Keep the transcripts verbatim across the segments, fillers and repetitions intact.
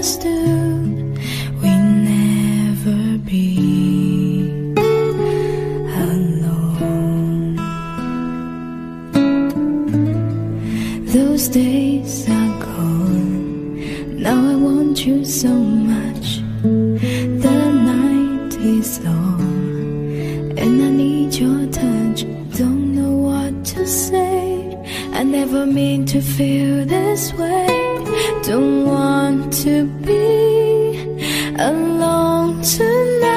understood we'd never be alone. Those days are gone. Now I want you so much. The night is long and I need your touch. Don't know what to say. I never mean to feel this way. Don't want to be alone tonight.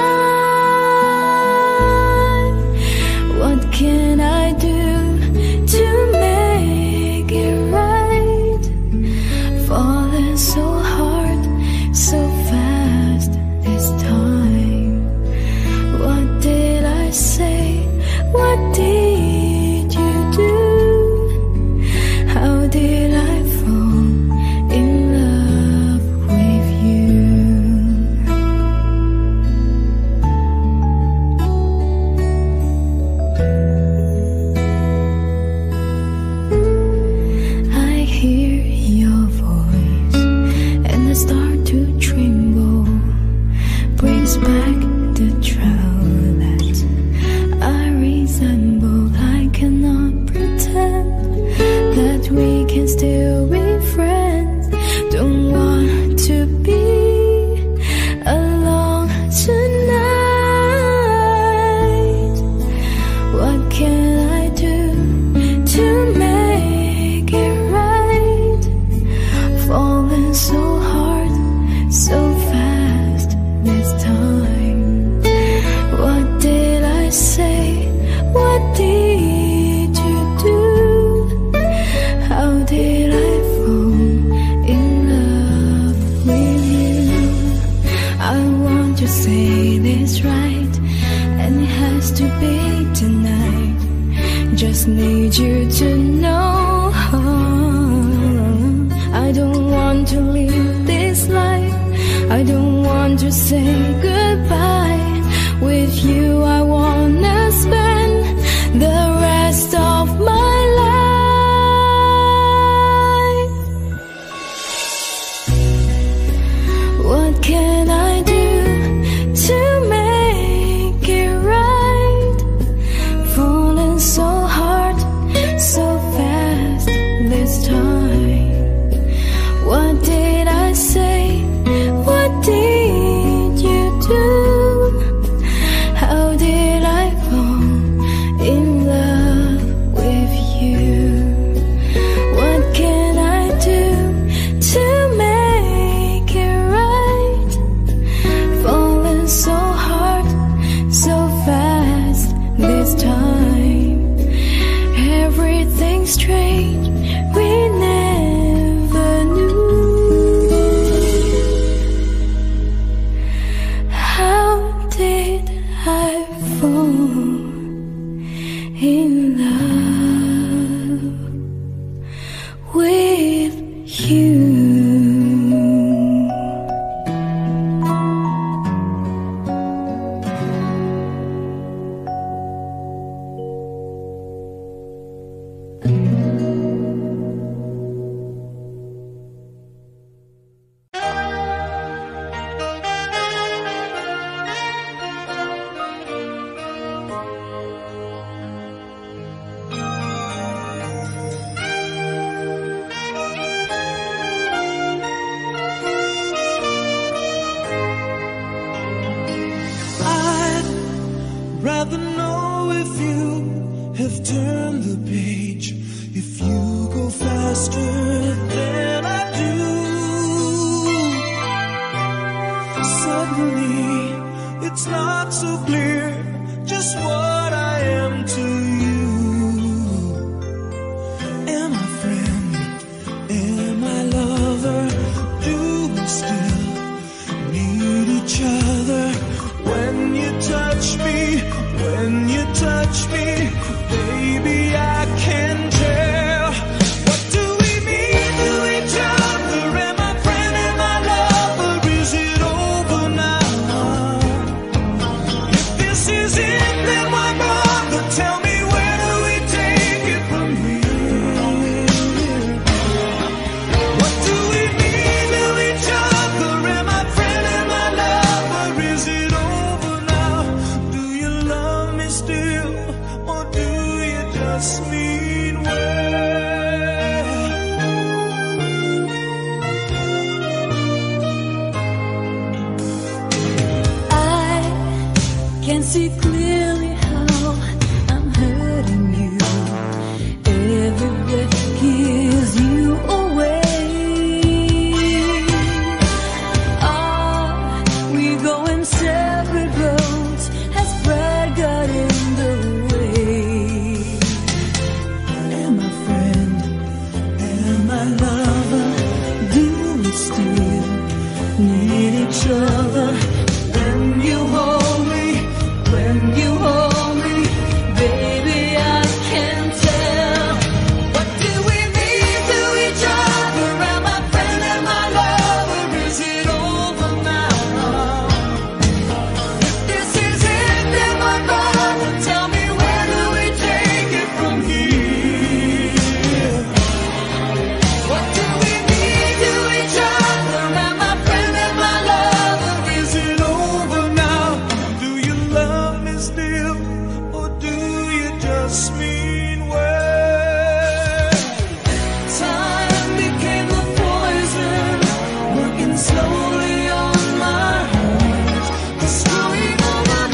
What can I do to make it right? Falling so hard, so fast this time. What did I say? What did you do? How did I fall in love with you? I hear your voice and I start to tremble. Brings back the child that I resemble. I cannot pretend that we can still be friends. Don't want to be alone tonight. What can I do to make it right? Falling so hard, so fast this time. What did I say? What did you do? How did I fall in love with you? I want to say this right, and it has to be tonight. Just need you to know I don't want to live this life. I don't want to say goodbye. With you I wanna spend the rest of my life. What can I do to make it right? Falling so hard, so fast this time. What did I say? What did you do? How did I fall in love with you? What can I do to make it right? Falling so hard, so fast this time. Everything's strange, we never knew. How did I fall in love with you? I'd rather know if you have turned the page, if you go faster than I do. Suddenly, it's not so clear just what I am to you. Am I friend? Am I lover? Do we still need each other? When you touch me, when you touch me, baby, I can tell. What do we mean to each other? Am I friend, am I lover? Is it over now? If see clearly how I'm hurting you. Every breath gives you away. Ah, we go in separate roads as pride got in the way. And my friend, and my lover, do we still need each other? When you hold me, when you hold me, baby, I can tell. What do we mean to each other? And my friend and my lover, is it over now? If this is it, then my brother, tell me, where do we take it from here? What do we mean to each other? And my friend and my lover, is it over now? Do you love me still, or do you just mean well? Time became the poison, working slowly on my heart, destroying all my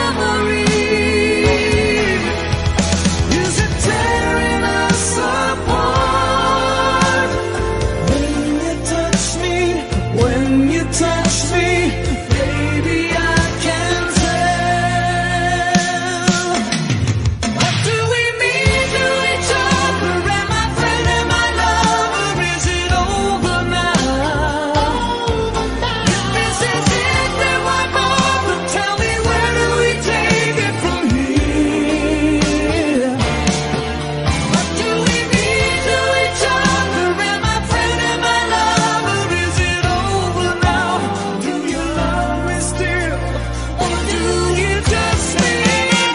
memories. Is it tearing us apart? When you touch me, when you touch me, baby, I can tell. What do we mean to each other? And my friend and my lover, is it over now? If this is it, then my brother, tell me, where do we take it from here? What do we mean to each other? And my friend and my lover, is it over now? Do you love me still, or do you just mean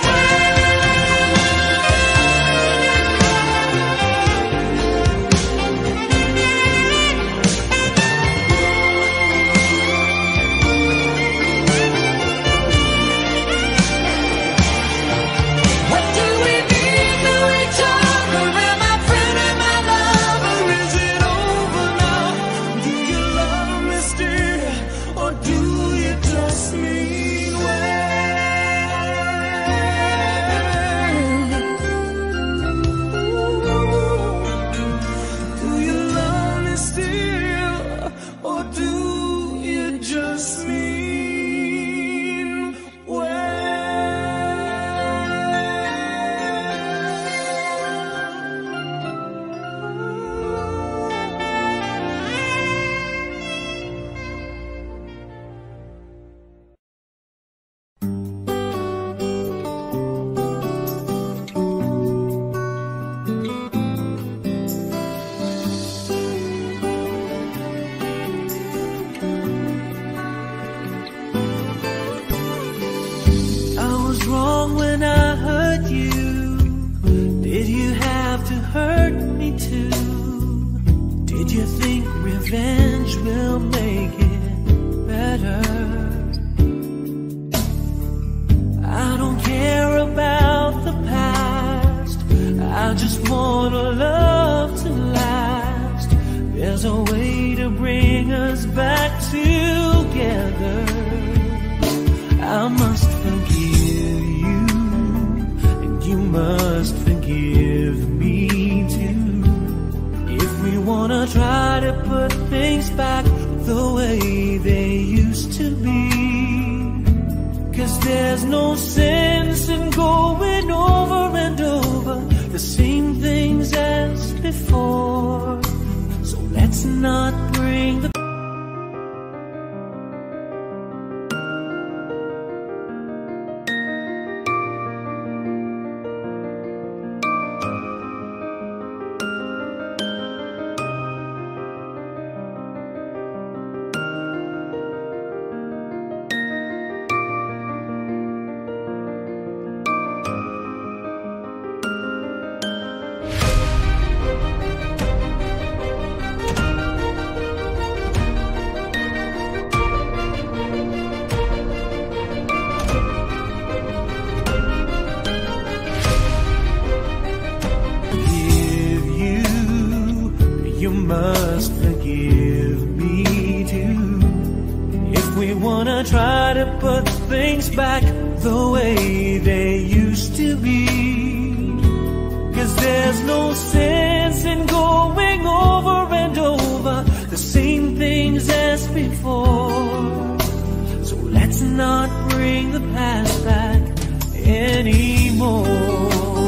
What do we mean to each other? And my friend and my lover, is it over now? Do you love me still, or do you just mean well? Do you love me still, or do you just mean I was wrong when I hurt you. Did you have to hurt me too? Did you think revenge will make it better? I don't care about the past, I just want a love to last. There's a way to bring us back together. I must forgive you, and you must forgive me too. If we wanna try to put things back the way they used to be, 'cause there's no sense in going over and over the same things as before. So let's not bring the must forgive me too. If we wanna try to put things back the way they used to be. 'Cause there's no sense in going over and over the same things as before. So let's not bring the past back anymore.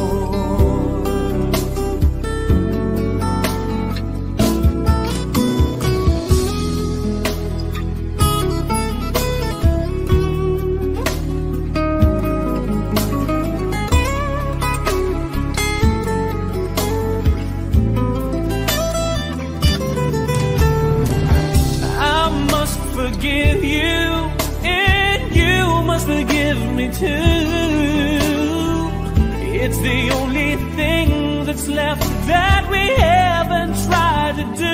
Forgive you, and you must forgive me too. It's the only thing that's left that we haven't tried to do.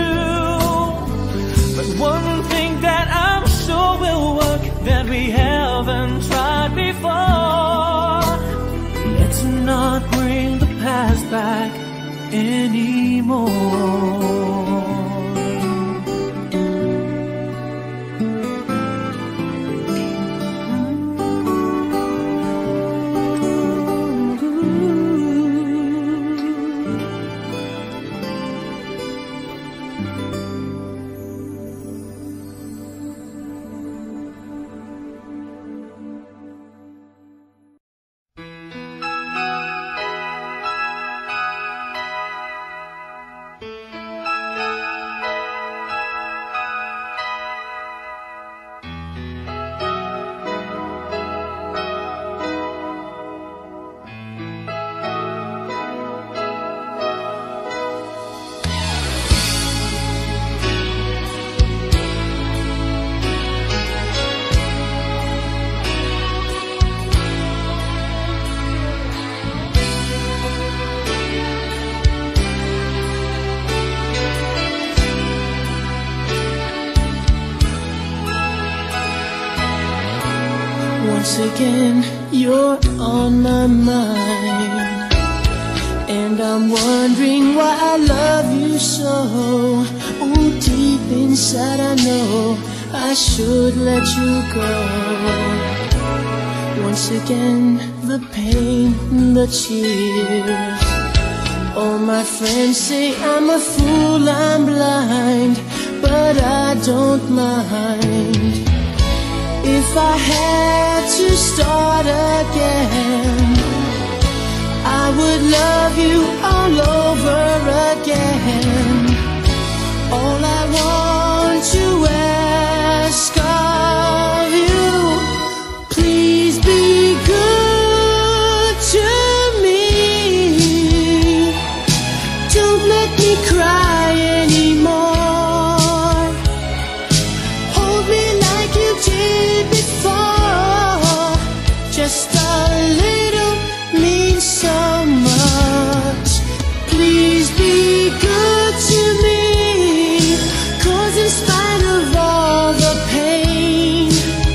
But one thing that I'm sure will work that we haven't tried before. Let's not bring the past back anymore. Once again, you're on my mind, and I'm wondering why I love you so. Oh, deep inside I know I should let you go. Once again, the pain, the tears. All my friends say I'm a fool, I'm blind, but I don't mind. If I had to start again, I would love you all over again. All I want to ask of you, please be good to me. Don't let me cry anymore. Hold me like you did before. Just a little means so much. Please be good to me, 'cause in spite of all the pain,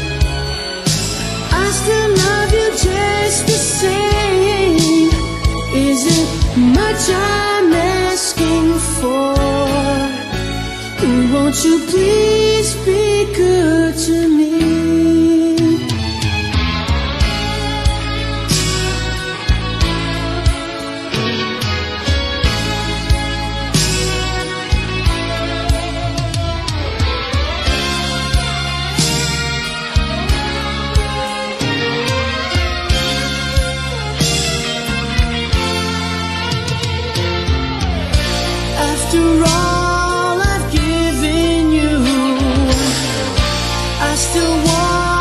I still love you just the same. Isn't much I'm asking for. Won't you please be good to me? After all I've given you, I still want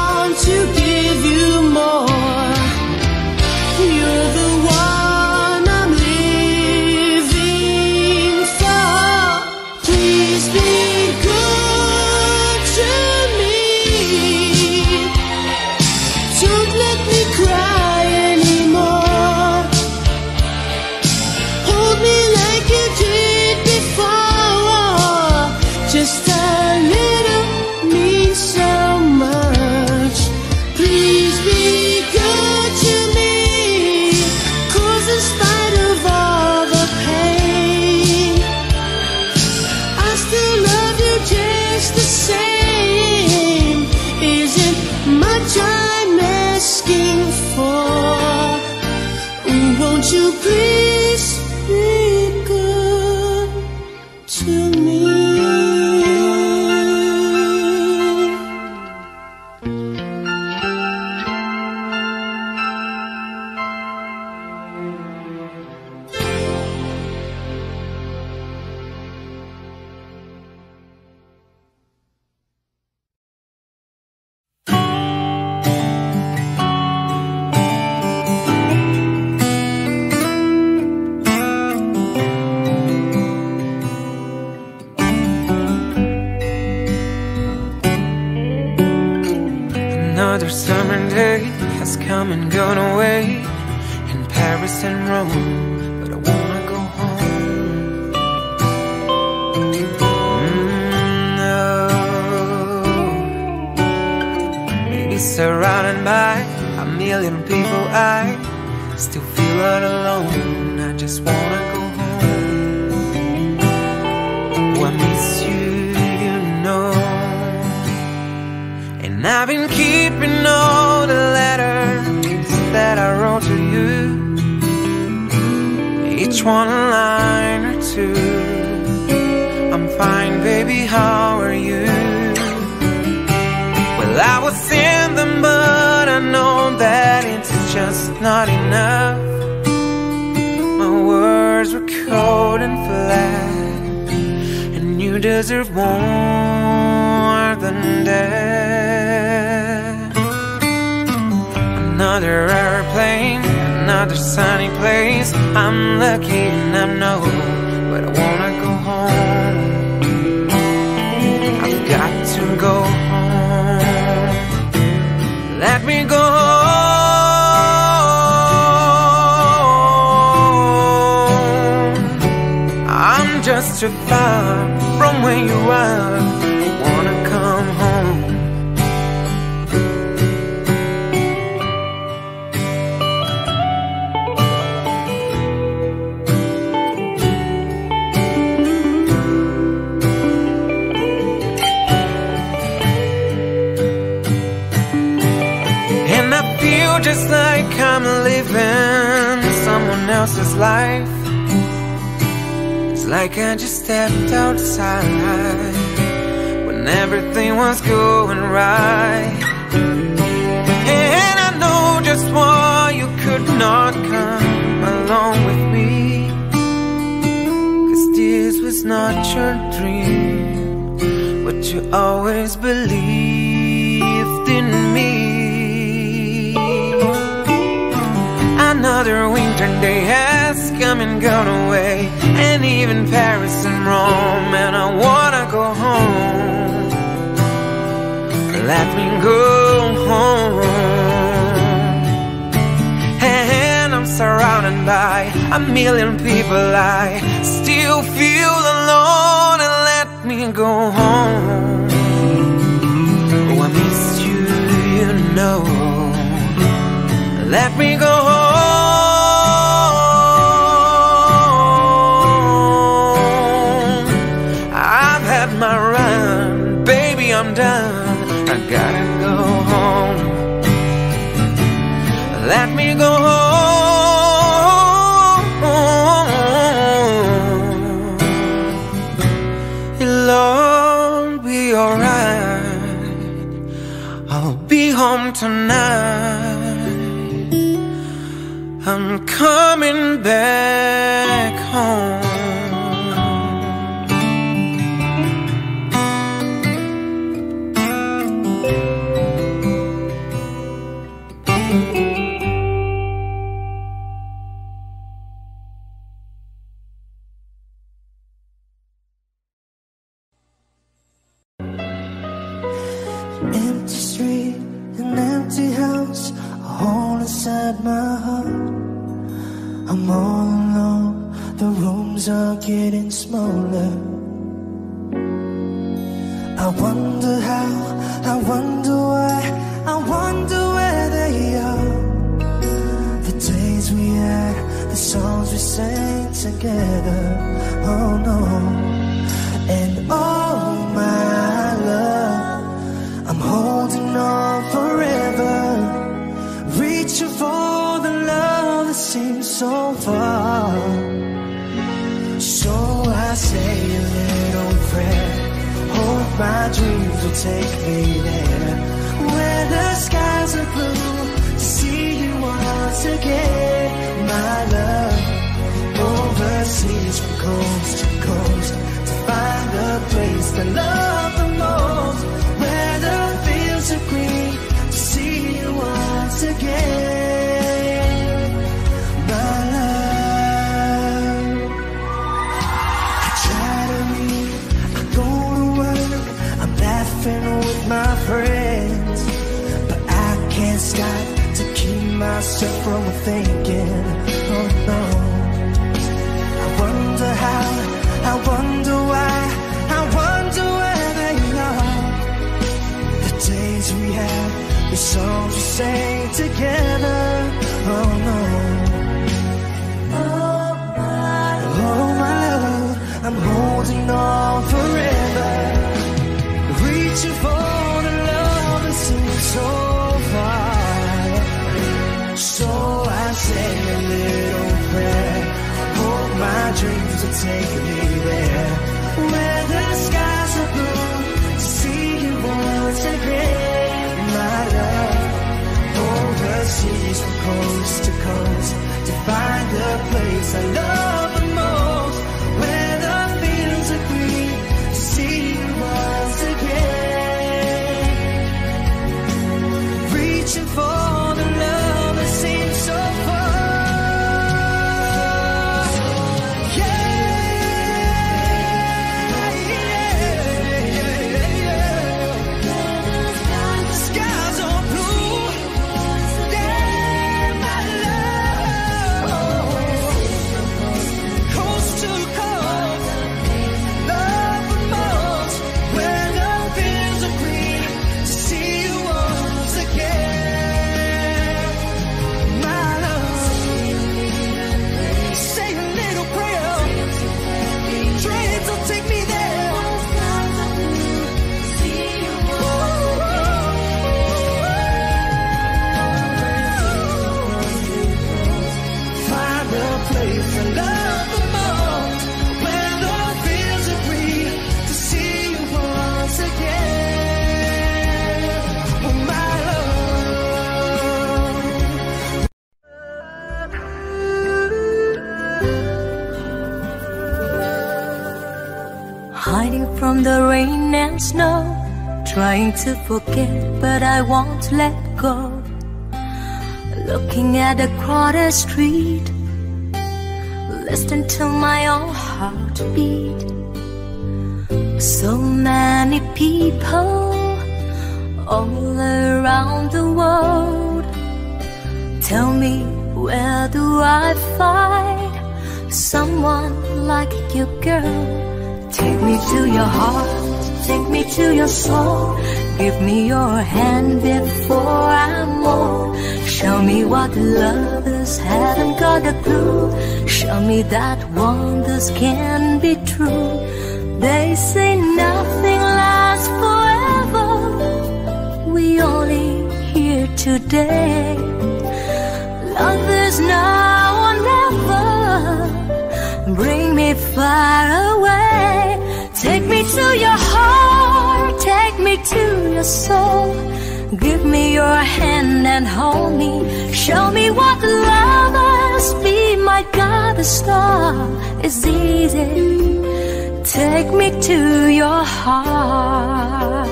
Another summer day has come and gone away in Paris and Rome, but I wanna go home. Mm, no. Maybe surrounded by a million people, I still feel all alone. I just wanna go home. Oh, I miss you, you know. And I've been keeping all the letters that I wrote to you, each one a line or two. I'm fine, baby, how are you? Well, I was in them, but I know that it's just not enough. My words were cold and flat, and you deserve more than that. Another airplane, another sunny place. I'm lucky and I know, but I wanna go home. I've got to go home. Let me go home. I'm just too far from where you are. I wanna come home. Just like I'm living someone else's life. It's like I just stepped outside when everything was going right. And I know just why you could not come along with me, 'cause this was not your dream, but you always believed in me. Another winter day has come and gone away, and even Paris and Rome, and I wanna go home. Let me go home. And I'm surrounded by a million people, I still feel alone, and let me go home. Oh, I miss you, you know. Let me go home. I've had my run, baby, I'm done. I gotta go home. Let me go home. It'll all be alright. I'll be home tonight. I'm coming back home. Empty street, an empty house, a hole inside my heart. I'm all alone, the rooms are getting smaller. I wonder how, I wonder why, I wonder where they are. The days we had, the songs we sang together. Oh no. And oh my love, I'm holding on forever, reaching for the love that seems so far. So I say a little prayer, hope my dreams will take me there, where the skies are blue, to see you once again. My love, overseas from coast to coast, to find a place to love the most, where the fields are green, to see you once again. My love, I try to read, I go to work, I'm laughing with my friends, but I myself from thinking, oh no. I wonder how, I wonder why, I wonder where they are. The days we had, the songs we sang together, oh no. Oh my, oh my love, I'm holding on forever, reaching for the love that seems so far. So I say a little prayer, hope my dreams will take me there, where the skies are blue, to see you once again, my love. Overseas from coast to coast, to find the place I love the most, where the fields are green, to see you once again, reaching for the love that seems so far. Hiding from the rain and snow, trying to forget, but I won't let go. Looking at a crowded street, listening to my own heartbeat. So many people all around the world. Tell me, where do I find someone like you, girl? Take me to your heart, take me to your soul. Give me your hand before I'm old. Show me what lovers haven't got a clue. Show me that wonders can be true. They say nothing lasts forever. We only here today. Love is now or never. Bring me far away. Take me to your heart, take me to your soul. Give me your hand and hold me. Show me what love is. Be my goddess star. It's easy. Take me to your heart.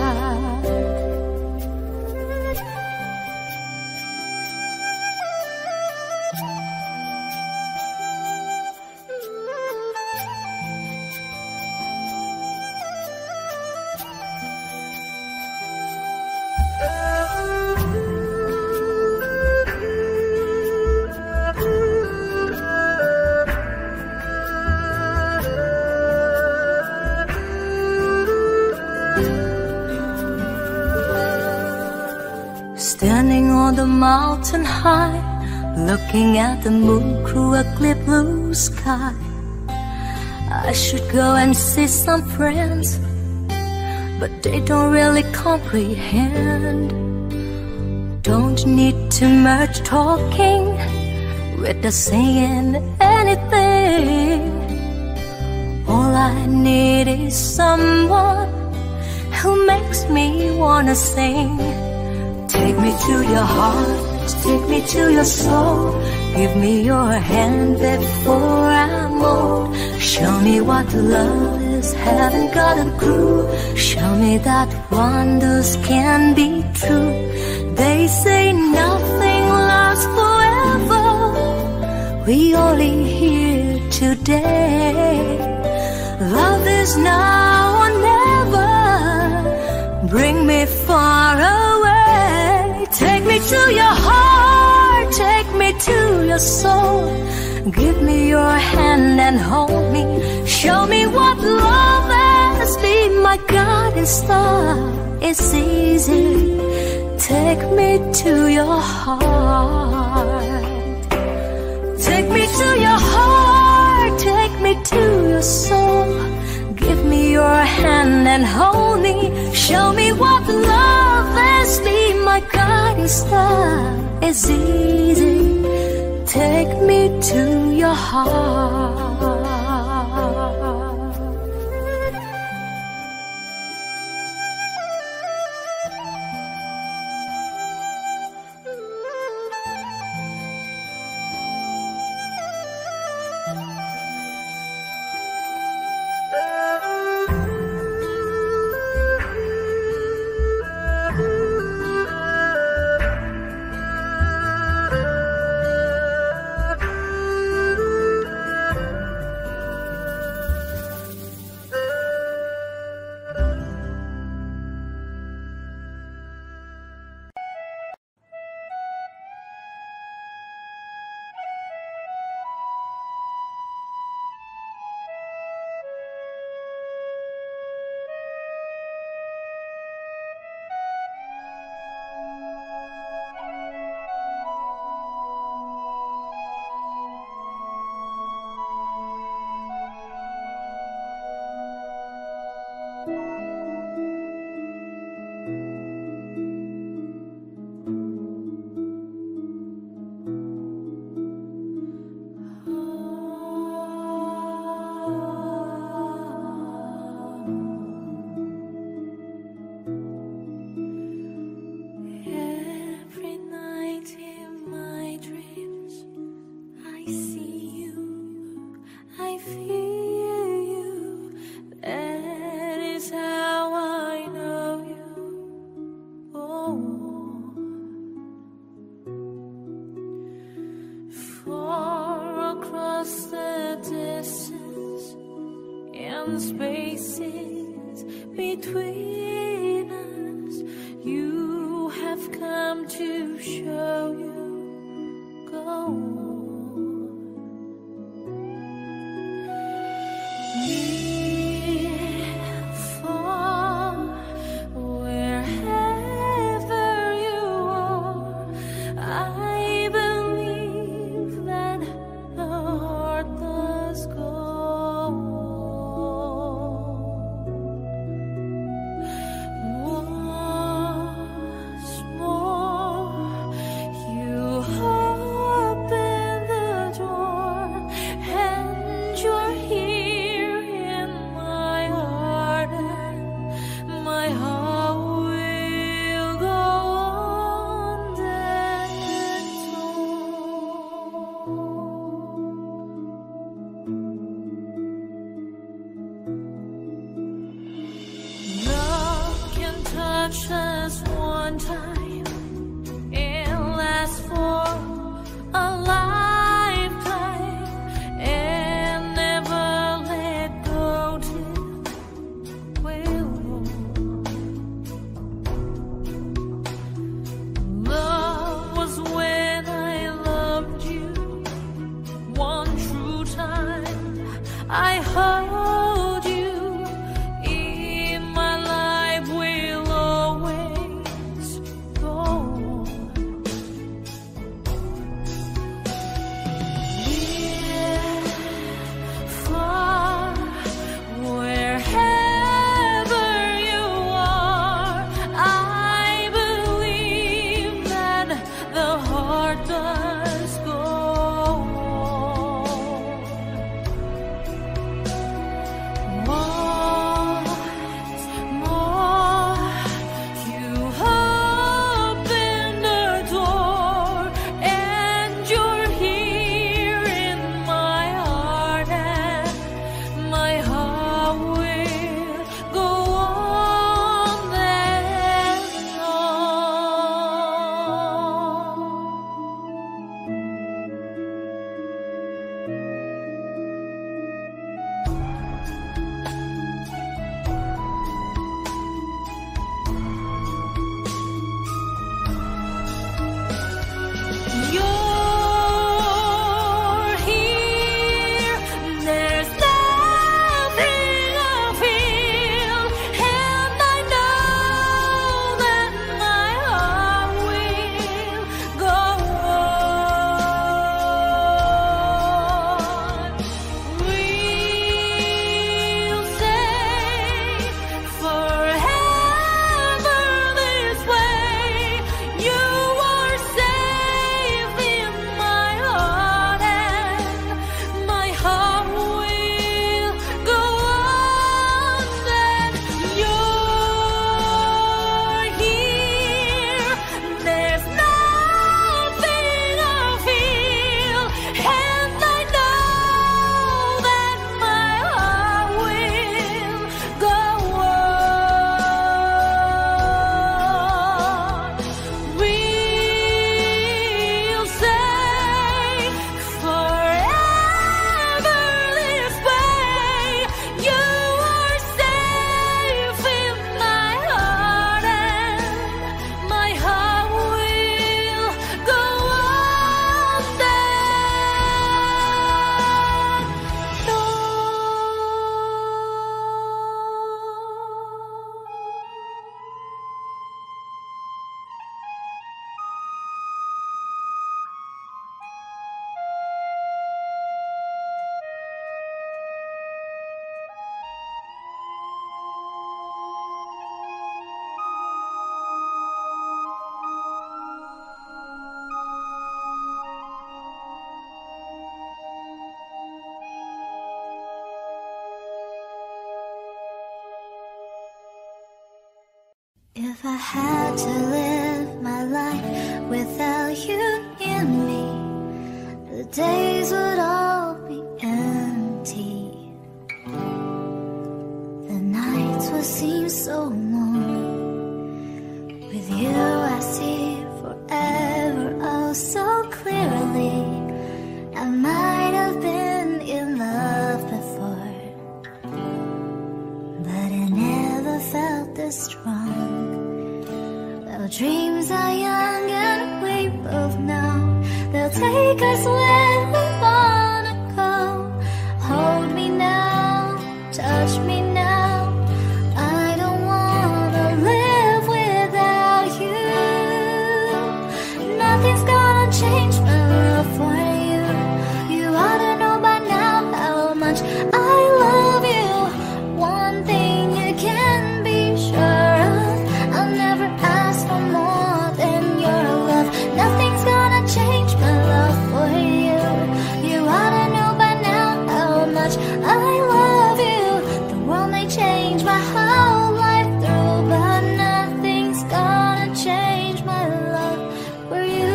Standing on the mountain high, looking at the moon through a clear blue sky. I should go and see some friends, but they don't really comprehend. Don't need too much talking with the saying anything. All I need is someone who makes me wanna sing. Take me to your heart, take me to your soul. Give me your hand before I'm old. Show me what love is, haven't got a clue. Show me that wonders can be true. They say nothing lasts forever. We only here today. Love is now or never. Bring me far away. Take me to your heart, take your soul. Give me your hand and hold me. Show me what love is. Be my guiding star. It's easy. Take me to your heart. Take me to your heart. Take me to your soul. Give me your hand and hold me. Show me what love is. Be my guiding star. It's easy. Take me to your heart. Spaces between us, you have come to show you go on. Near, far, wherever you are, I believe that the heart does go. Just one time, it lasts for a lifetime, and never let go till we're old. Love was when I loved you one true time. I hold you. If I had to live my life without you in me, the days would all be empty. The nights would seem so long. With you I see forever oh so clearly. I might have been in love before, but I never felt this strong. Our dreams are young and we both know they'll take us where we wanna go. Hold me now, touch me now. I don't wanna live without you. Nothing's gonna change my love for you. You ought to know by now how much I love you. One thing you can be sure of, I'll never ask for more than your love. Nothing's gonna change my love for you. You ought to know by now how much I love you. The world may change my whole life through, but nothing's gonna change my love for you.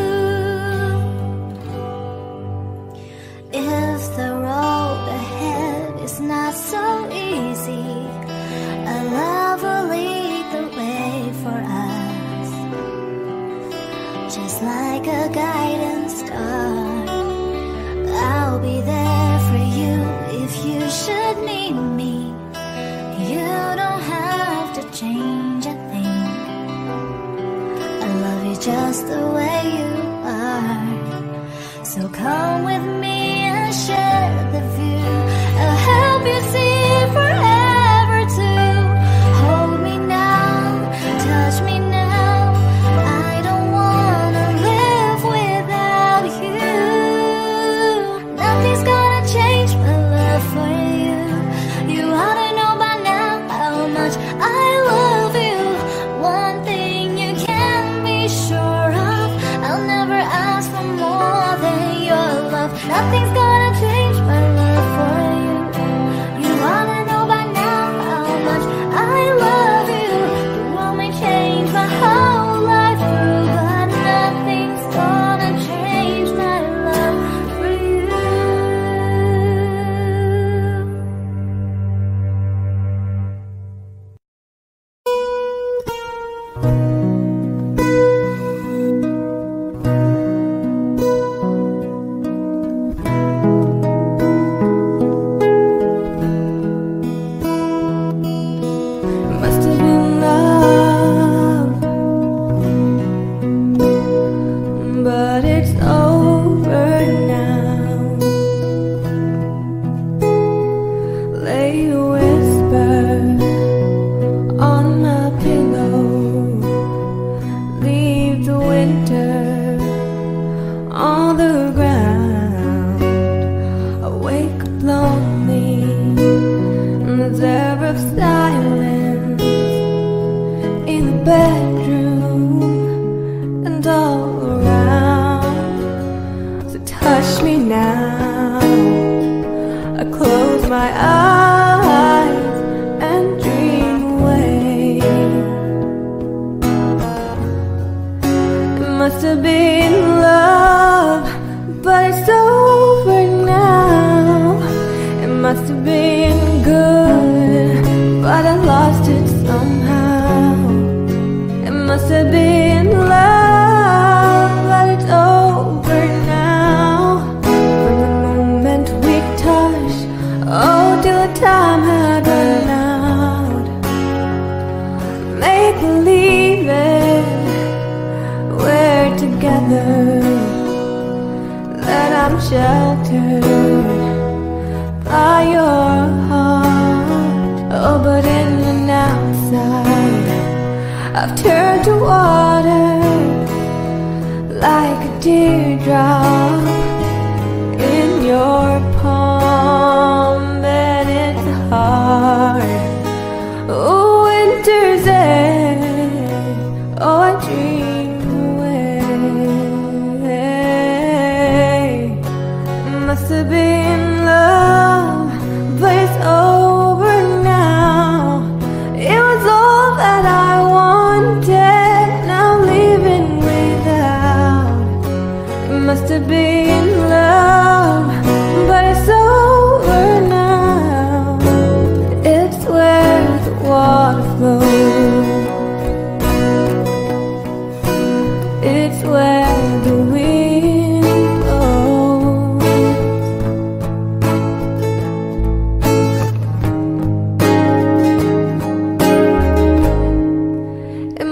If the road ahead is not so easy, a love will lead the way for us, just like a guiding star. I'll be there for you if you should need me. You don't have to change a thing. I love you just the way you are. So come with me and share the view. I'll help you see forever too. Hold me now, touch me now. I don't wanna live without you. Nothing's gonna change my love for you. You ought to know by now how much I love you. One thing you can be sure of, I'll never ask for more than your love. Nothing's gonna change my love for you. You ought to know by now how much I love you. The world may change my whole life through, but nothing's gonna change my love for you. Must have been love, but it's over now. Lay a whisper on my pillow. Leave the winter on the ground. I wake up lonely in the air of silence, in the bedroom and all around. So touch me now. I close my eyes and dream away. It must have been love, but it's over now. It must have been good, but I lost it somehow. It must have been love, but it's over now. From the moment we touched, oh, till the time had run out. Make believe it, we're together, that I'm sheltered by your heart. Oh, but in and outside, I've turned to water, like a teardrop in your palm. And it's hard. Oh, winter's end. Oh, I dream away. Must have been love, but it's over now. It was all that I wanted.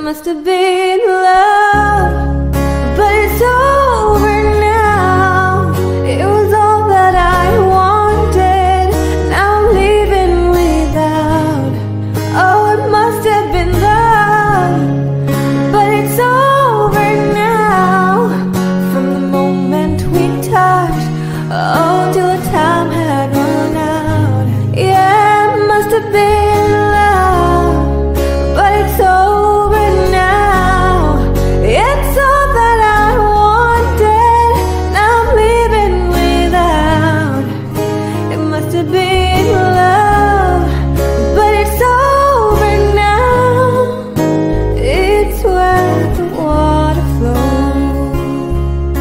must have been love, but it's over now. It was all that I wanted, now I'm leaving without. Oh, it must have been love, but it's over now. From the moment we touched, oh, till the time had run out. Yeah, it must have been love, but it's over now. It's all that I wanted, now I'm leaving without. It must have been love, but it's over now. It's where the water flows,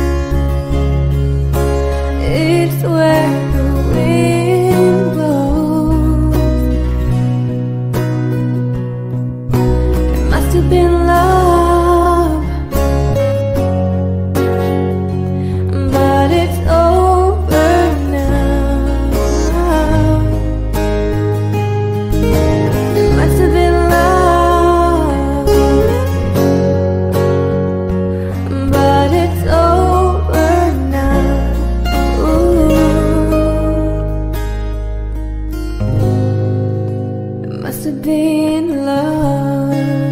it's where the wind blows. It must have been love, but it's over now. It must have been love, but it's over now. Ooh. It must have been love.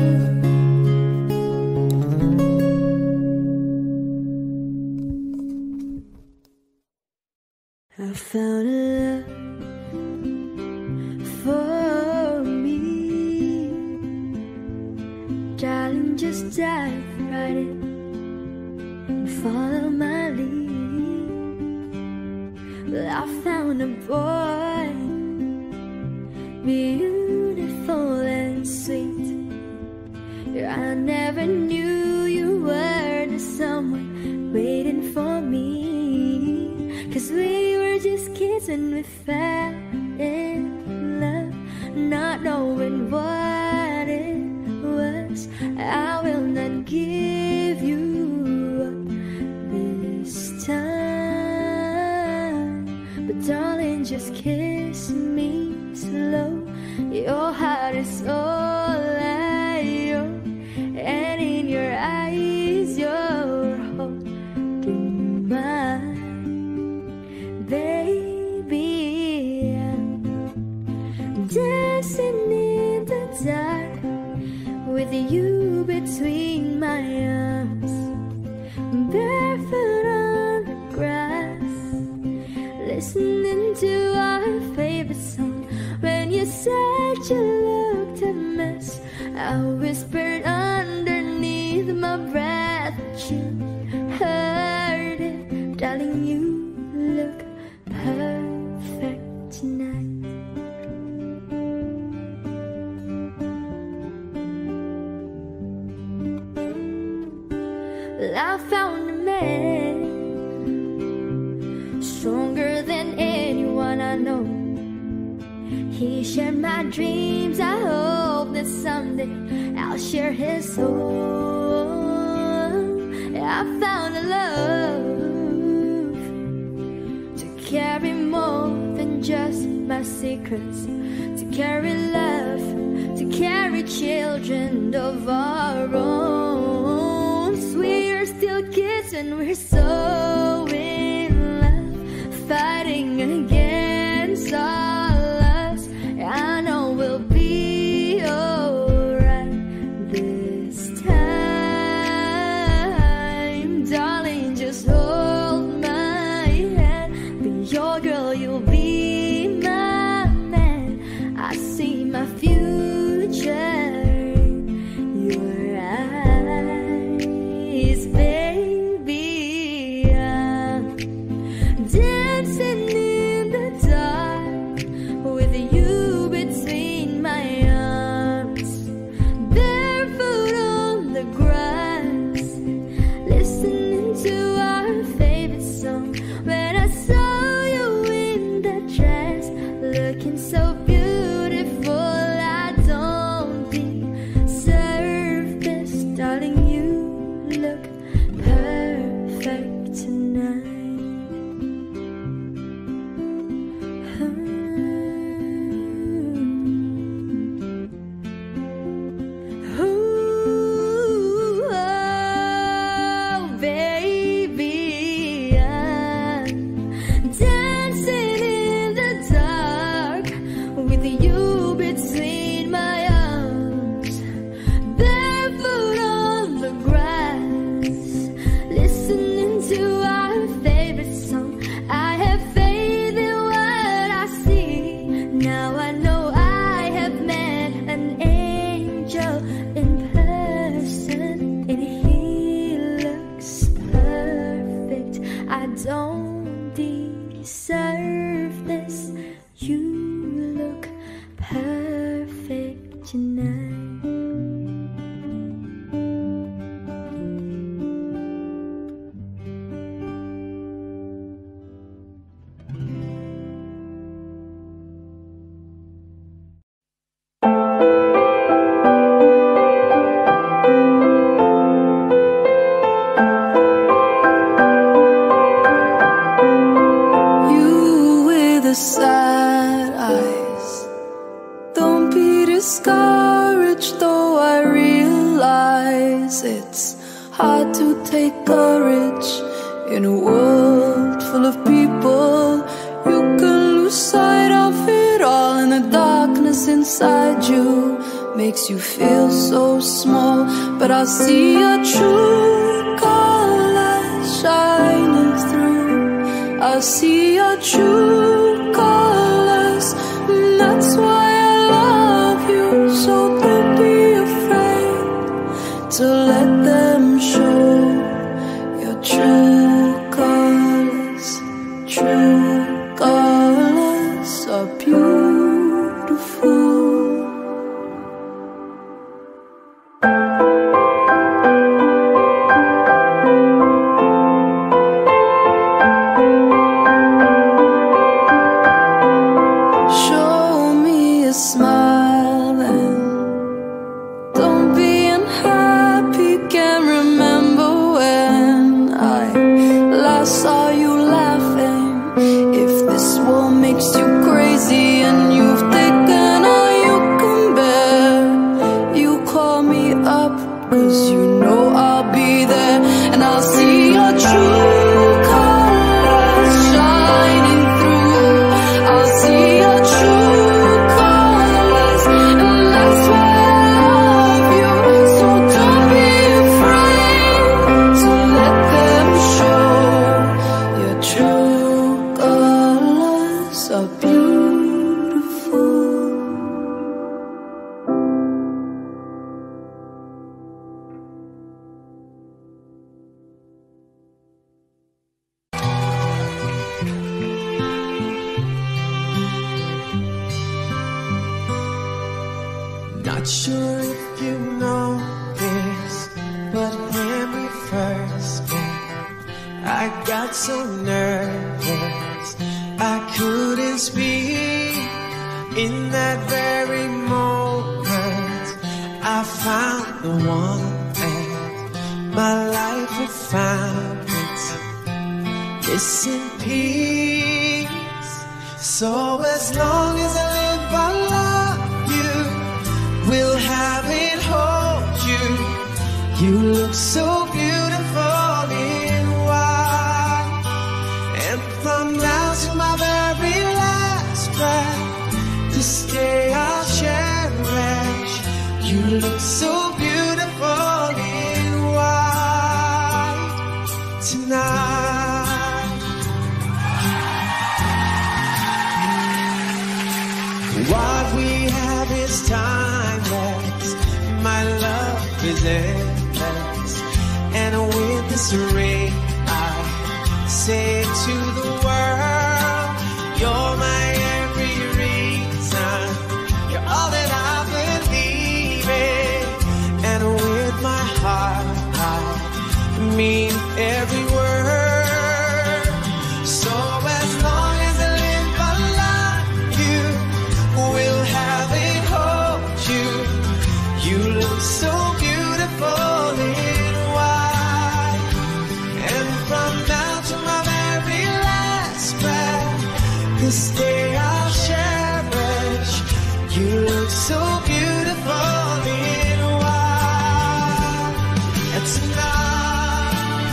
I found a love for me, darling, just dive right in and follow my lead. Well, I found a boy, beautiful and sweet. Yeah, I never knew you were the someone waiting for me. Cause we were just kids when we fell in love, not knowing what it was. I will not give you up this time, but darling, just kiss me slow. Your heart is all I own, and in your eyes you're holding mine. Baby, I'm dancing in the dark with you between my arms, barefoot on the grass, listening to our favorite song. When you said you looked a mess, I whispered underneath my breath, but you heard it. Darling, you look perfect tonight. Well, I found a man stronger than anyone I know. He shared my dreams. I hope that someday I'll share his soul. I found a love to carry more than just my secrets, to carry love, to carry children of our own. 'Cause we are still kids and we're so in love, fighting against all odds. I know we'll be alright this time. Darling, just hold my hand, be your girl, you'll be my man. I see my future in your eyes, baby. I eyes. It's hard to take courage in a world full of people. You can lose sight of it all, and the darkness inside you makes you feel so small. But I see your true colors shining through. I see your true colors, and that's why I love you. So don't be afraid to let them show your true colors. True colors are beautiful. Show me a smile and don't be unhappy. Can't remember when I last saw you laughing. If this world makes you crazy and you've taken all you can bear, you call me up, 'cause you know I'll be there. And I'll see your true colors shining through. I'll see your true colors, and that's why I love you. So don't be afraid to let them show your true colors are beautiful. Not sure if you know this, but when we first met, I got so nervous I couldn't speak. In that very moment, I found the one, and my life had found its missing piece. So as long as I live, I love you. We'll have it, hold you. You look so beautiful in white. And from now to my very last breath, this day I'll cherish. You look so beautiful in white tonight. What we have is timeless. My love is endless. And with this ring, I say to the world, you're my every reason. You're all that I believe in. And with my heart, I mean every word. So as long as I live, I love you. We'll have it, hold you. You look so beautiful in white. And from now to my very last breath, this day I'll cherish. You look so beautiful in white. And tonight,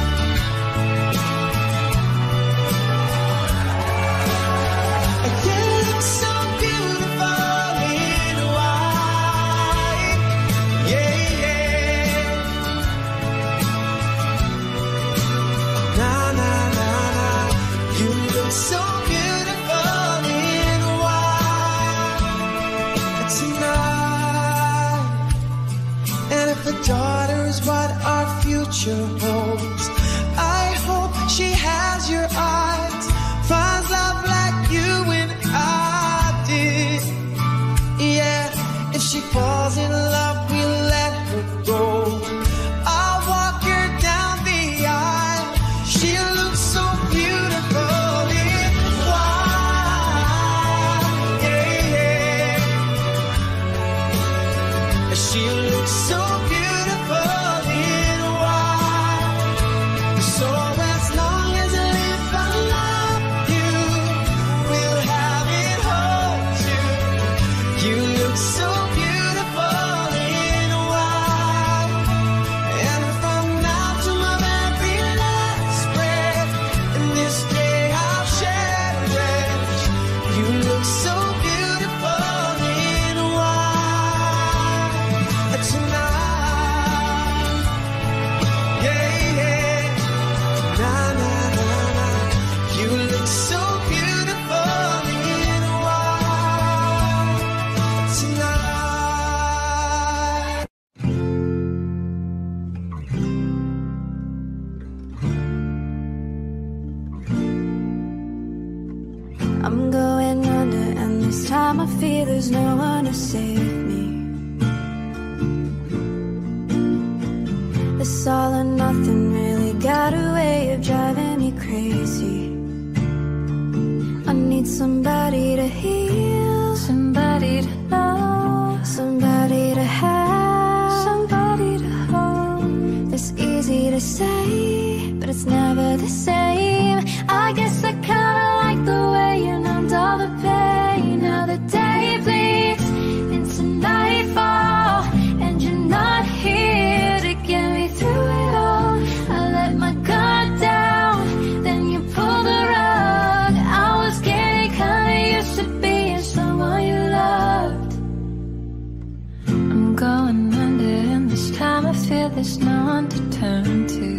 you look so beautiful in white. Yeah, yeah. Na, na, na, na. You look so beautiful in white tonight. And if a daughter is what our future holds, I hope she has your eyes, finds love like you and I did. Yeah, if she falls in love, we'll let her go. I'll walk her down the aisle. She looks so beautiful in white. Yeah, yeah. She looks so beautiful in white. fear there's no one to save me. This all or nothing really got a way of driving me crazy. I need somebody to heal, somebody to know, somebody to have, somebody to hold. It's easy to say, but it's never the same. I guess I kinda like the way you numbed all the pain. Now the day bleeds into nightfall, and you're not here to get me through it all. I let my guard down, then you pulled the rug. I was getting kinda used to being someone you loved. I'm going under, and this time I feel there's no one to turn to.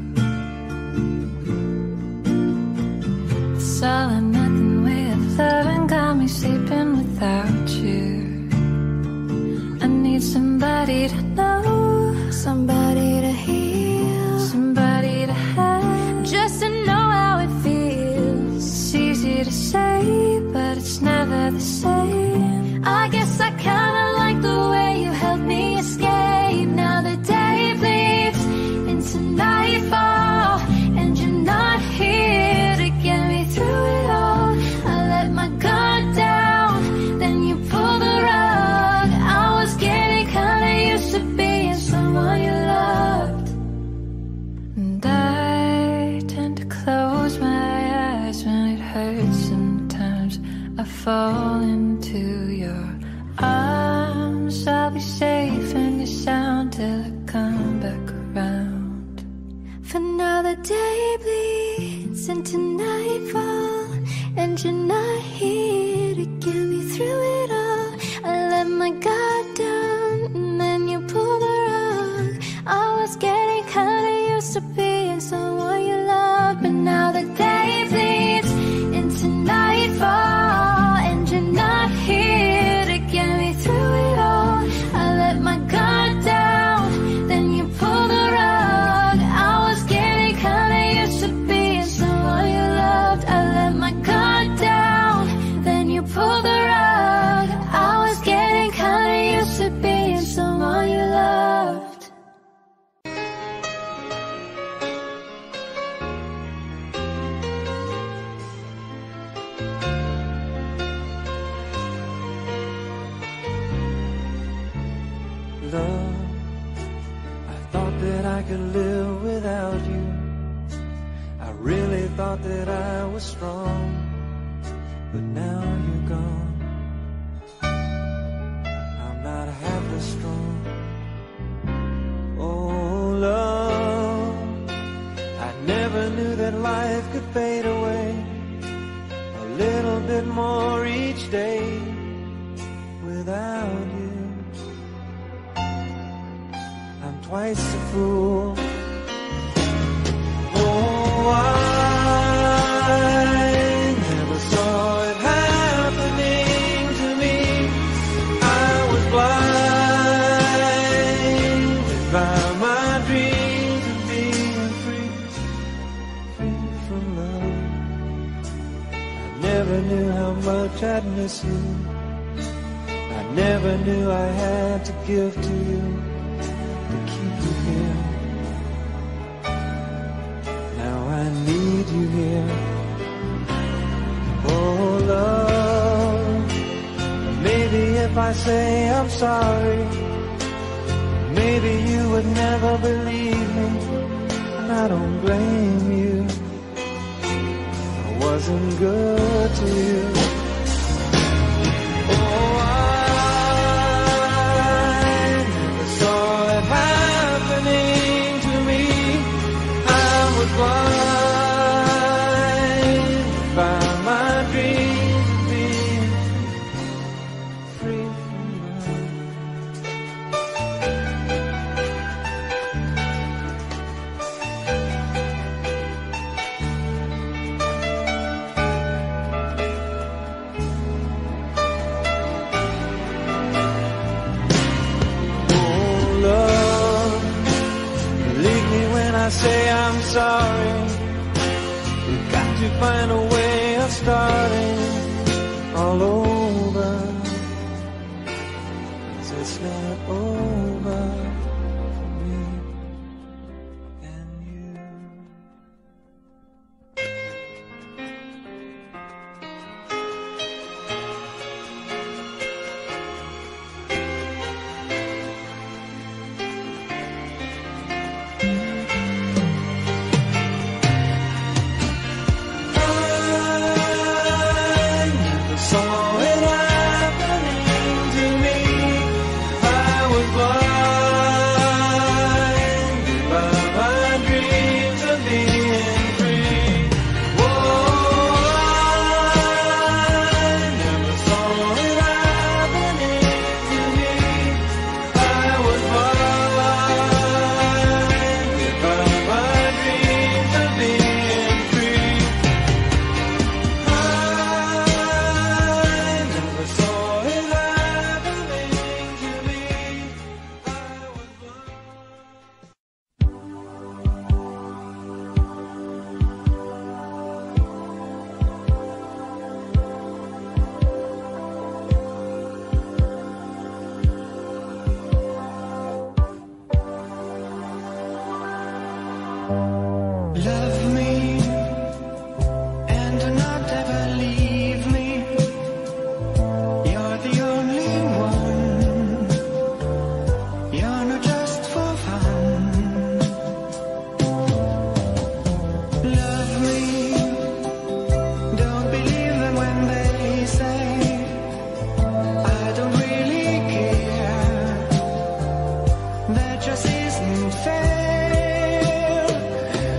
This all or nothing way of loving got me sleeping without you. I need somebody to know, somebody to heal, somebody to have, just to know how it feels. It's easy to say, but it's never the same. I guess I kinda like the way you helped me escape. Now the day bleeds into nightfall, and you're not here to get me through it all. I let my guard down, then you pulled the rug. I was getting kinda used to being someone you loved. And I tend to close my eyes when it hurts. Sometimes I fall into your arms. I'll be safe in your sound till I come back around. For now the day bleeds into nightfall, and you're not here to get me through it all. I let my guard down, and then you pulled the rug. I was getting kinda used to being someone you loved. But now the day bleeds into nightfall, and you're not here to get me through it all. I let my guard down, then you pulled the rug. I was getting kinda used to being someone you loved. I let my guard down, then you pulled the rug. I was getting kinda used to being someone you loved. Love, I thought that I could live without you. I really thought that I was strong, but now you're gone. I'm not half as strong. Oh, love, I never knew that life could fade away a little bit more each day without you. I'm twice a fool. Oh, I never saw it happening to me. I was blinded by my dreams of being free, free from love. I never knew how much I'd miss you. I never knew I had to give to you to keep you here. Now I need you here. Oh, love, maybe if I say I'm sorry, maybe you would never believe me, and I don't blame you. I wasn't good to you. Oh, I never saw it happening to me. I was blinded by my dreams of being free from love. I say I'm sorry. We've got to find a way of starting all over. that over for me and you. Saw it happening to me. I was blinded by my dreams of being free. Whoa, I never saw it happening to me. I was blinded by my dreams of being free. I never saw it happening to me. I was blind. Love me and do not ever leave me. You're the only one. You're not just for fun. Love me. Don't believe them when they say I don't really care. That just isn't fair.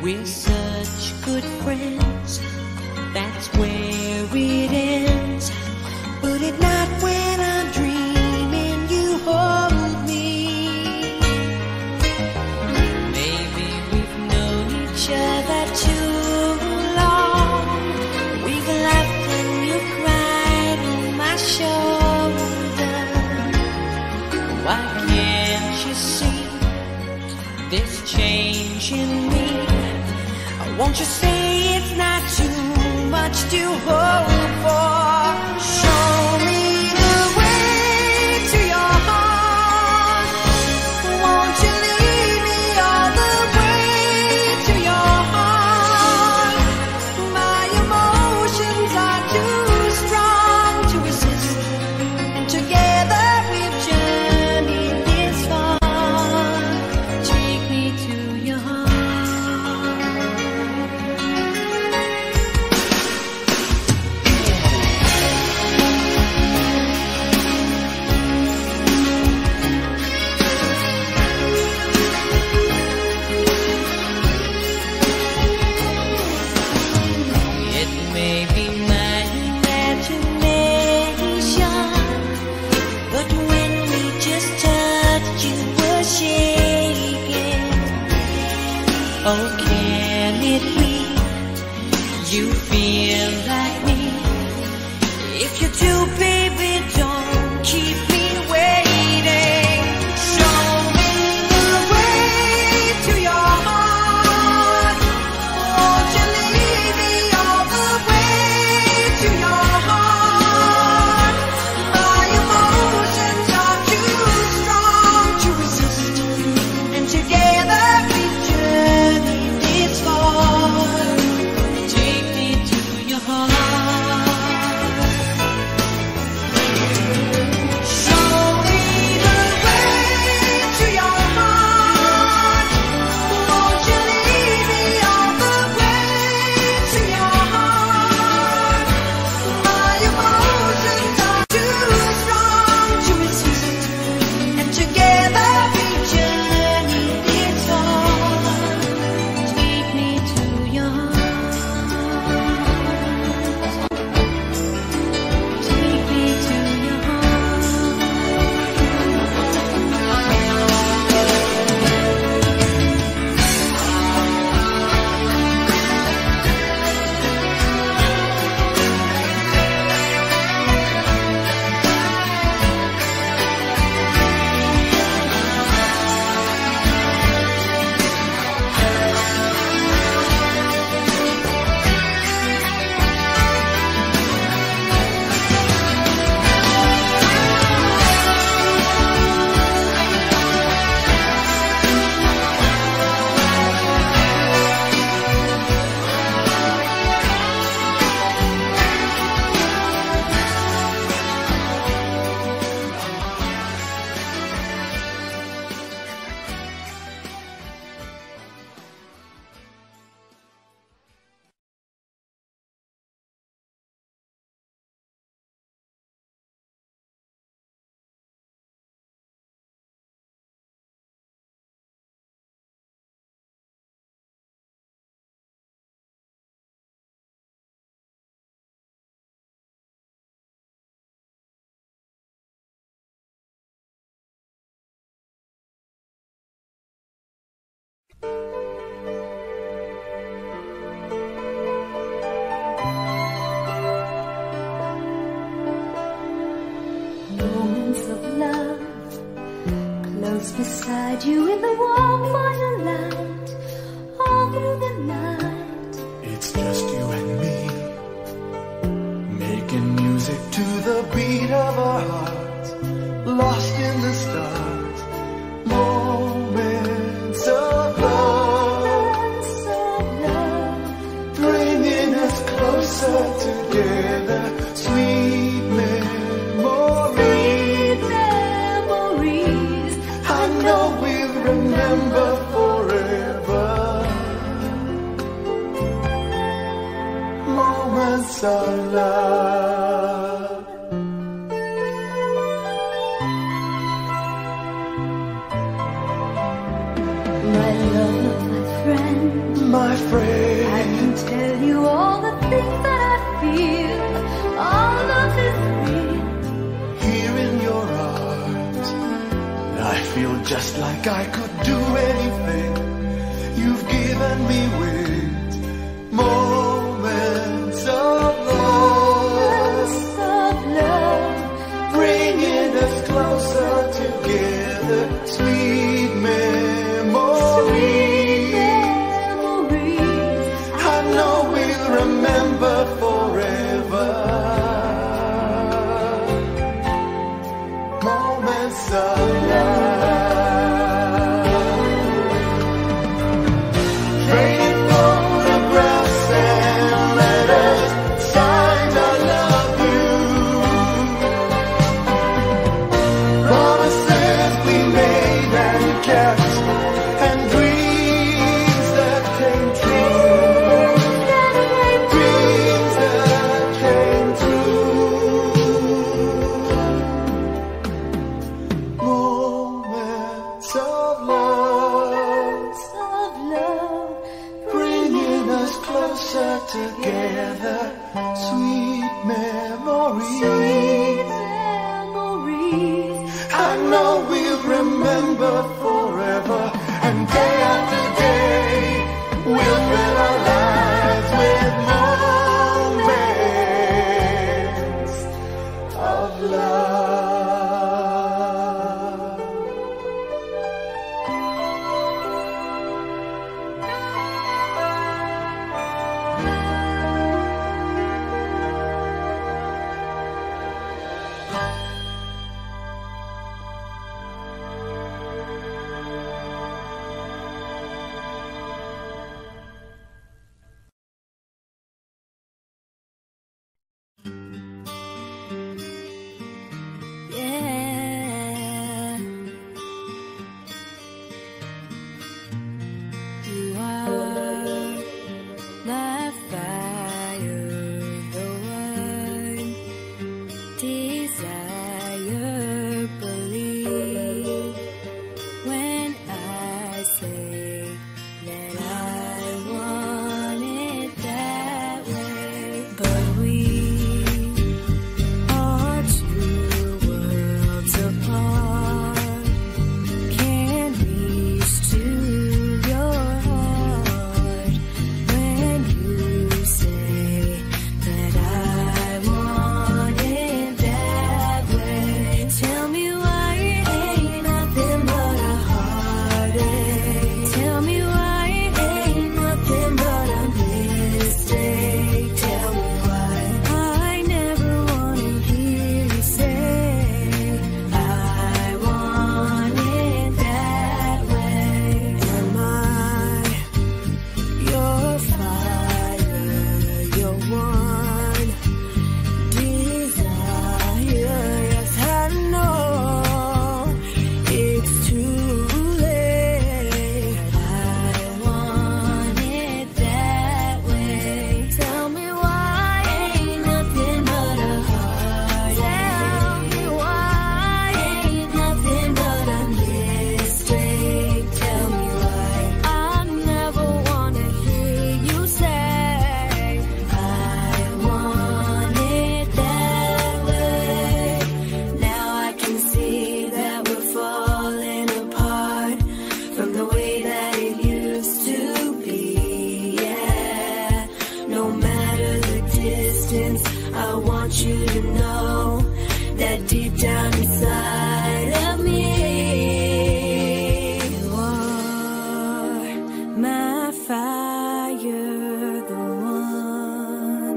We're such good friends, that's where it ends. But at night when I'm dreaming, you hold me. Maybe we've known each other too long. We've laughed and you cried on my shoulder. Why can't you see this change in me? Won't you say it's not too much to hope for? Show me the way to your heart. Won't you lead me all the way to your heart? My emotions are too strong to resist, and together we've journeyed this far. Take me to your heart. Oh, can it be you feel like me? If you do, baby, don't keep me waiting. Show me the way to your heart. Won't you lead me all the way to your heart? My emotions are too strong to resist, and together beside you in the warm firelight, all through the night. It's just you and me, making music to the beat of our hearts, lost in the stars, moments of love, bringing us closer together, sweet memories. I know we'll remember forever. Moments of love. My love, my friend, my friend. I can tell you all the things that I feel. All love is real. Here in your arms, I feel just like I could do anything. You've given me wings, moments of love, of love, bringing us closer together. Sweet memories, memories. I know we'll remember forever. Moments of love. Trade photographs and letters, signed I love you. Promises we made and kept, and dreams that came true. Dreams that came true. Moments of love, Of love, bringing us closer together. Sweet memories, memories. I know we'll remember forever. And day after day, we'll fill our lives with moments of love. Yeah, you are my fire, the one desire. Believe when I say that I want it that way, but we are two worlds apart. Can't reach to your heart when you say that I want it that way. Tell me why it ain't nothing but a heartache. Tell me why it ain't nothing but a mistake. Tell me why I never wanna hear you say I want it that way. Am I your fire, your one desire? Yes, I know it's too late. I want it that way. Tell me why ain't nothing but a heart. Tell me why ain't nothing but a mistake. Tell me why I never wanna hear you say I want it that way. Now I can see that we're falling apart from the way that it used to be. Yeah, no matter the distance, I want you to know that deep down inside of me, you are my fire, the one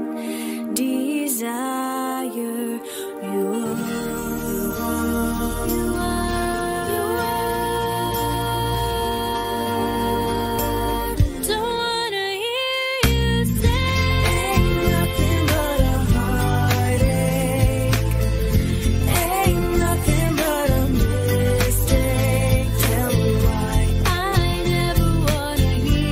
desire. You are, you are, you are. Don't wanna hear you say ain't nothing but a heartache. Ain't nothing but a mistake. Tell me why I never wanna hear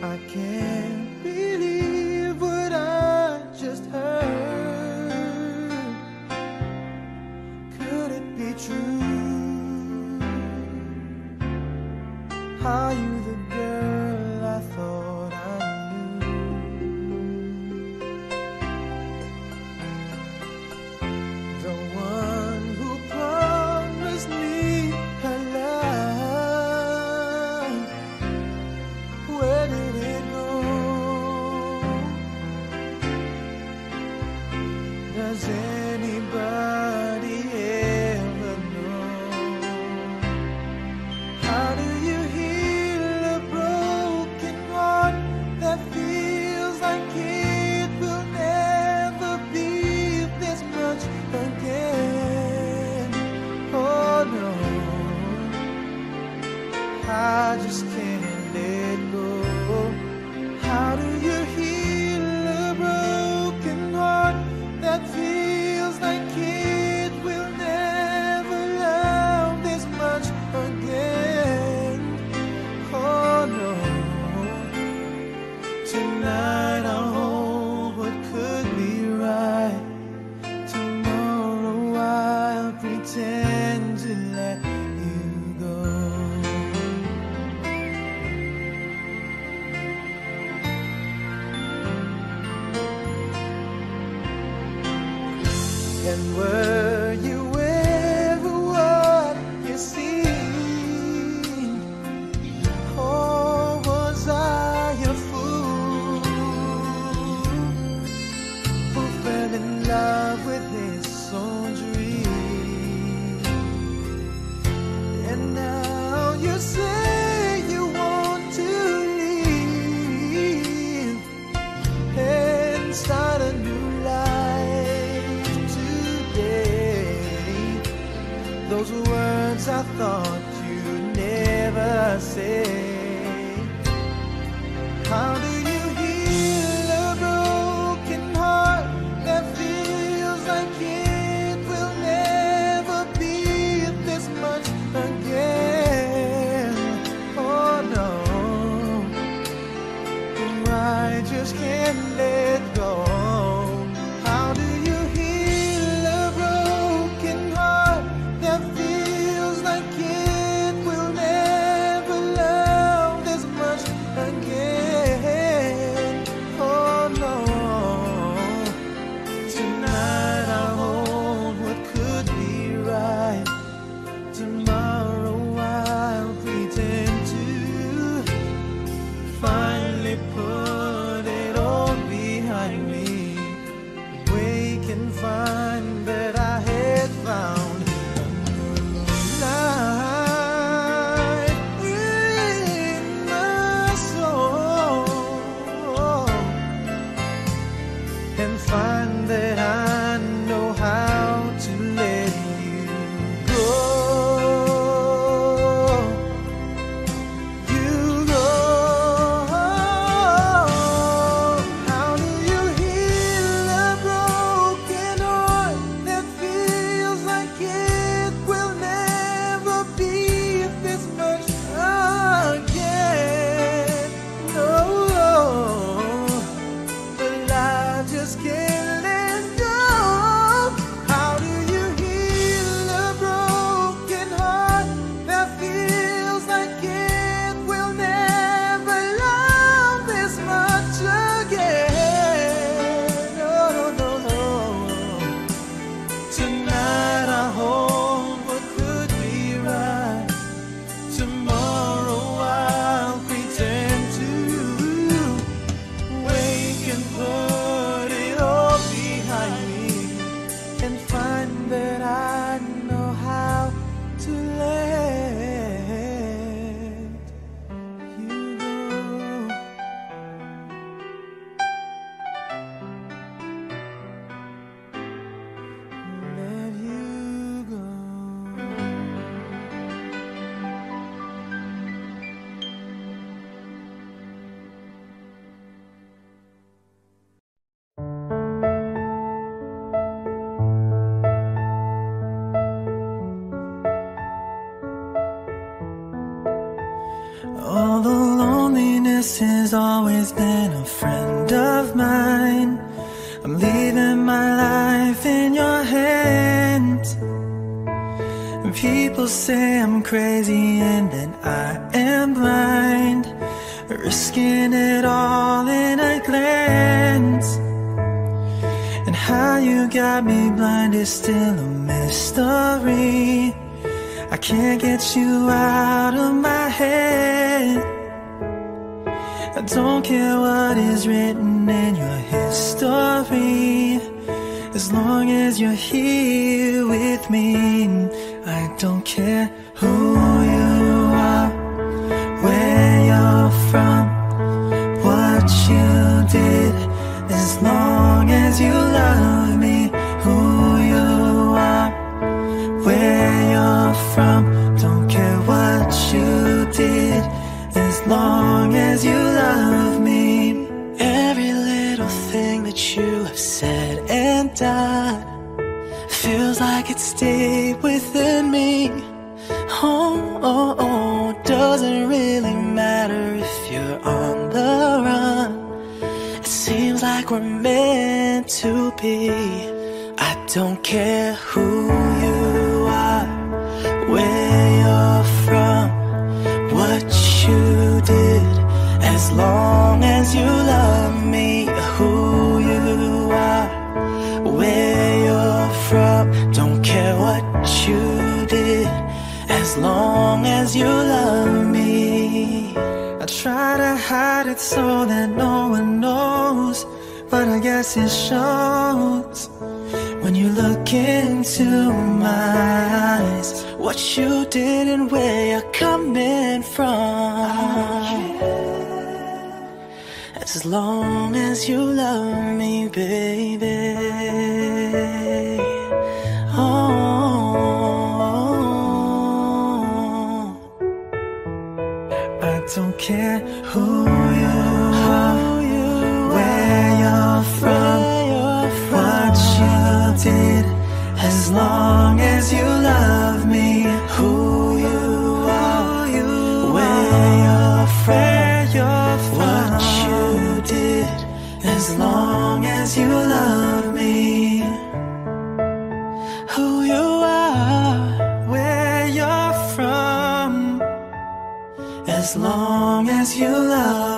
I can't believe what I just heard. Could it be true? Are you the girl I thought I knew? The one who promised me her love. Where did it go? Does anybody ever know? How do you heal a broken heart that feels like it will never be this much again? Oh no, I just can't let go. How do you heal a broken heart that feels like it will never love this much again? Oh no, tonight I'll hold what could be right. Tomorrow I'll pretend to let you go. And were you ever what you seem? Or was I a fool who fell in love with his own dream? And now you say you want to leave and start a new life today. Those were words I thought you'd never say. How do you heal a broken heart that feels like it will never be this much again? Oh no, I just can't let go. How do you heal a broken heart that feels like it will never love this much again? Oh no, tonight I'll hold what could be right. Tomorrow I'll pretend to finally put it all behind me. this has always been a friend of mine. I'm leaving my life in your hands. And people say I'm crazy and that I am blind, risking it all in a glance. And how you got me blind is still a mystery. I can't get you out of my head. I don't care what is written in your history, as long as you're here with me. I don't care who you are, where you're from, what you did, as long as you love me. Who you are, where you're from, don't care what you did, as long as you love me. Every little thing that you have said and done feels like it stayed within me. Oh, oh, oh, doesn't really matter if you're on the run. It seems like we're meant to be. I don't care who you are, where you're from, what you did, as long as you love me. Who you are, where you're from, don't care what you did, as long as you love me. I try to hide it so that no one knows, but I guess it shows when you look into my eyes, what you did and where you're coming from. As long as you love me, baby. Oh, I don't care who you are, where you're from, what you did, as long as you love me. Who you are, where you're from, what you did, as long as you love me. Who you are, where you're from, as long as you love me.